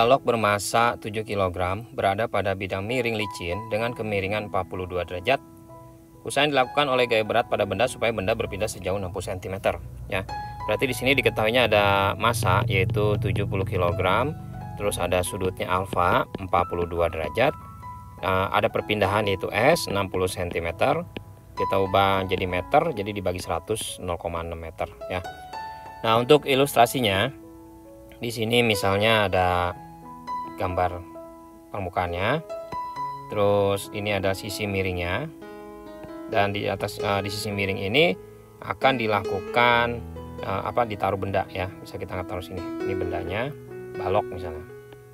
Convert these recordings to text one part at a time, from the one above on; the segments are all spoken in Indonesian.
balok bermassa 7 kg berada pada bidang miring licin dengan kemiringan 42 derajat. Usaha yang dilakukan oleh gaya berat pada benda supaya benda berpindah sejauh 60 cm ya. Berarti di sini diketahuinya ada massa yaitu 70 kg, terus ada sudutnya alfa 42 derajat. Ada perpindahan yaitu S 60 cm. Kita ubah jadi meter, jadi dibagi 100 0,6 meter ya. Nah, untuk ilustrasinya di sini misalnya ada gambar permukaannya. Terus ini ada sisi miringnya. Dan di atas di sisi miring ini akan dilakukan ditaruh benda ya. Bisa kita taruh sini. Ini bendanya, balok misalnya.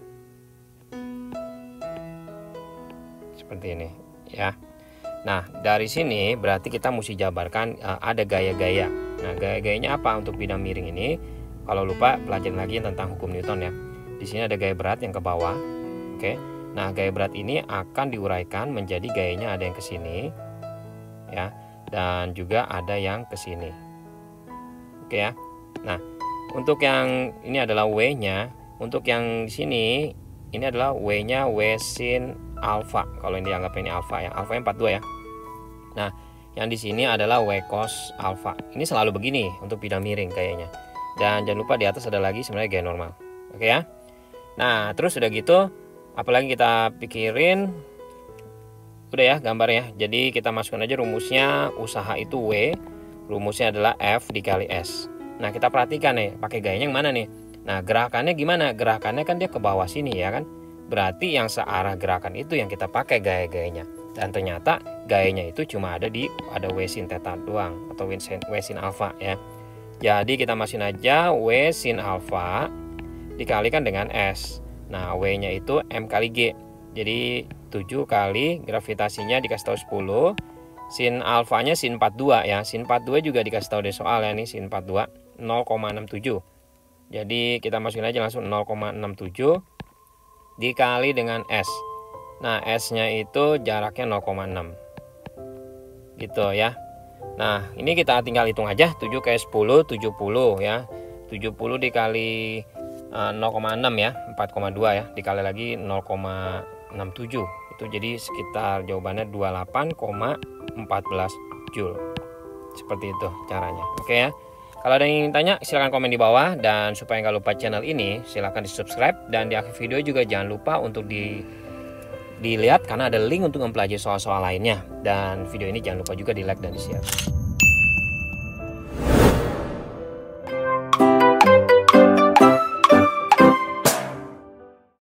Seperti ini ya. Nah, dari sini berarti kita mesti jabarkan ada gaya-gaya. Nah, gaya-gayanya apa untuk bidang miring ini? Kalau lupa, pelajarin lagi tentang hukum Newton ya. Di sini ada gaya berat yang ke bawah. Oke. Nah, gaya berat ini akan diuraikan menjadi gayanya ada yang ke sini ya, dan juga ada yang ke sini. Oke ya. Nah, untuk yang ini adalah W-nya. Untuk yang di sini ini adalah W-nya W sin alfa. Kalau ini dianggap ini alfa ya. Alfa 42 ya. Nah, yang di sini adalah W cos alfa. Ini selalu begini untuk bidang miring kayaknya. Dan jangan lupa di atas ada lagi sebenarnya gaya normal. Oke ya. Nah, terus udah gitu, apalagi kita pikirin. Udah ya gambarnya. Jadi kita masukkan aja rumusnya. Usaha itu W, rumusnya adalah F dikali S. Nah, kita perhatikan nih, pakai gayanya yang mana nih? Nah, gerakannya gimana? Gerakannya kan dia ke bawah sini ya kan. Berarti yang searah gerakan itu yang kita pakai gaya-gayanya. Dan ternyata gayanya itu cuma ada W sin theta doang, atau W sin alfa ya. Jadi kita masukin aja W sin alfa dikalikan dengan S. Nah, W-nya itu M kali G. Jadi 7 kali gravitasinya dikasih tahu 10. Sin alfanya sin 42 ya. Sin 42 juga dikasih tahu di soal ya, nih sin 42 0,67. Jadi kita masukin aja langsung 0,67 dikali dengan S. Nah, S-nya itu jaraknya 0,6. Gitu ya. Nah, ini kita tinggal hitung aja. 7 kali 10 70 ya. 70 dikali 0,6 ya, 4,2 ya, dikali lagi 0,67. Itu jadi sekitar jawabannya 28,14 Joule. Seperti itu caranya. Oke ya. Kalau ada yang ingin tanya silahkan komen di bawah, dan supaya nggak lupa channel ini silahkan di subscribe, dan di akhir video juga jangan lupa untuk dilihat karena ada link untuk mempelajari soal-soal lainnya, dan video ini jangan lupa juga di like dan di share.